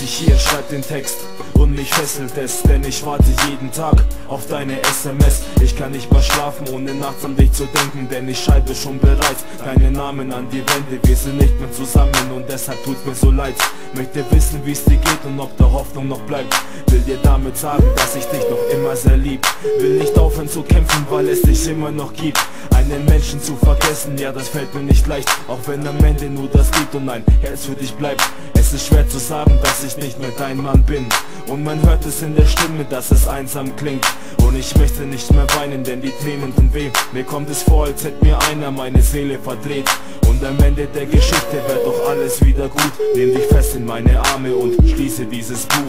ich hier, schreib den Text und mich fesselt es, denn ich warte jeden Tag auf deine SMS. Ich kann nicht mehr schlafen, ohne nachts an dich zu denken, denn ich schreibe schon bereits deinen Namen an die Wände. Wir sind nicht mehr zusammen und deshalb tut's mir so leid. Möchte wissen, wie's dir geht und ob der Hoffnung noch bleibt. Will dir damit sagen, dass ich dich noch immer sehr lieb. Will nicht aufhören zu kämpfen, weil es dich immer noch gibt. Einen Menschen zu vergessen, ja, das fällt mir nicht leicht. Auch wenn am Ende nur das Lied und ein Herz für dich bleibt. Es ist schwer zu sagen, dass ich nicht mehr dein Mann bin. Und man hört es in der Stimme, dass es einsam klingt. Und ich möchte nicht mehr weinen, denn die Tränen tun weh. Mir kommt es vor, als hätte mir einer meine Seele verdreht. Und am Ende der Geschichte wird doch alles wieder gut. Nimm dich fest in meine Arme und schließe dieses Buch.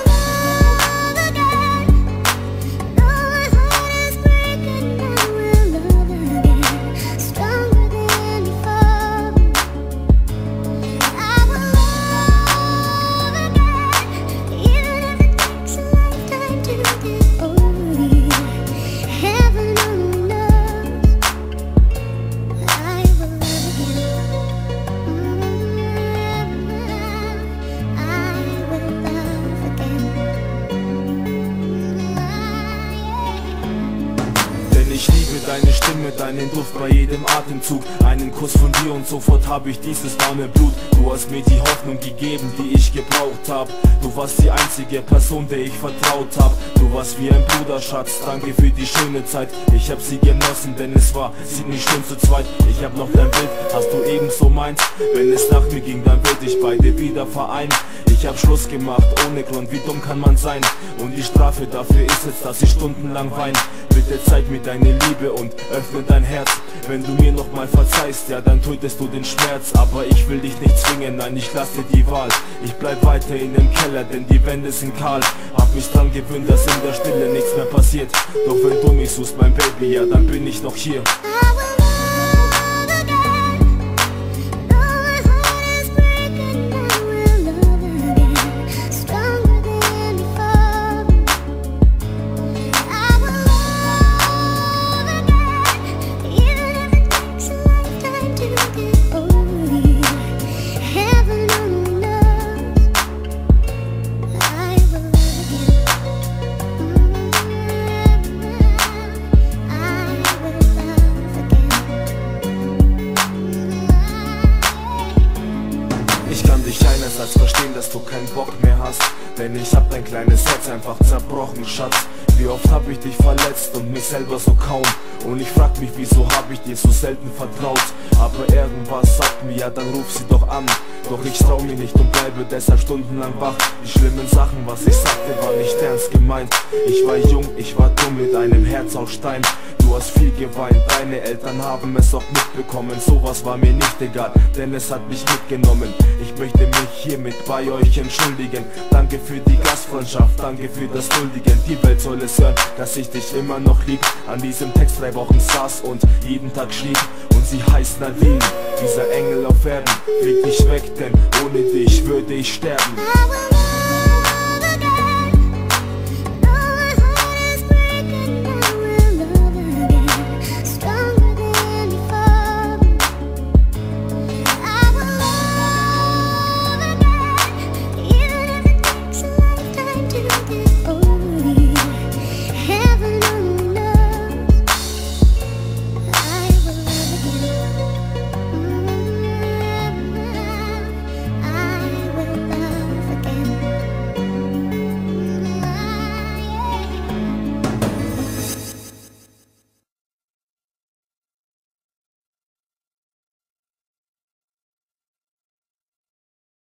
Ich liebe deine Stimme, deinen Duft bei jedem Atemzug. Einen Kuss von dir und sofort habe ich dieses warme Blut. Du hast mir die Hoffnung gegeben, die ich gebraucht hab. Du warst die einzige Person, der ich vertraut hab. Du warst wie ein Bruderschatz, danke für die schöne Zeit. Ich hab sie genossen, denn es war ziemlich schön zu zweit. Ich hab noch dein Bild, hast du ebenso meins? Wenn es nach mir ging, dann würd ich beide wieder vereinen. Ich hab Schluss gemacht, ohne Grund, wie dumm kann man sein? Und die Strafe dafür ist jetzt, dass ich stundenlang wein. Bitte zeig mir deine Liebe und öffne dein Herz. Wenn du mir nochmal verzeihst, ja dann tötest du den Schmerz. Aber ich will dich nicht zwingen, nein, ich lass dir die Wahl. Ich bleib weiter in dem Keller, denn die Wände sind kahl. Hab mich dran gewöhnt, dass in der Stille nichts mehr passiert. Doch wenn du mich suchst, mein Baby, ja dann bin ich noch hier. Einerseits verstehen, dass du keinen Bock mehr hast, denn ich hab dein kleines Herz einfach zerbrochen, Schatz. Wie oft hab ich dich verletzt und mich selber so kaum. Und ich frag mich, wieso hab ich dir so selten vertraut. Aber irgendwas sagt mir, ja dann ruf sie doch an. Doch ich trau mir nicht und bleibe deshalb stundenlang wach. Die schlimmen Sachen, was ich sagte, war nicht ernst gemeint. Ich war jung, ich war dumm mit einem Herz aus Stein. Du hast viel geweint, deine Eltern haben es auch mitbekommen. Sowas war mir nicht egal, denn es hat mich mitgenommen. Ich möchte mich hiermit bei euch entschuldigen. Danke für die Gastfreundschaft, danke für das Duldigen. Die Welt soll es hören, dass ich dich immer noch lieb. An diesem Text 3 Wochen saß und jeden Tag schrieb. Und sie heißt Nadine, dieser Engel auf Erden. Flieg dich weg, denn ohne dich würde ich sterben.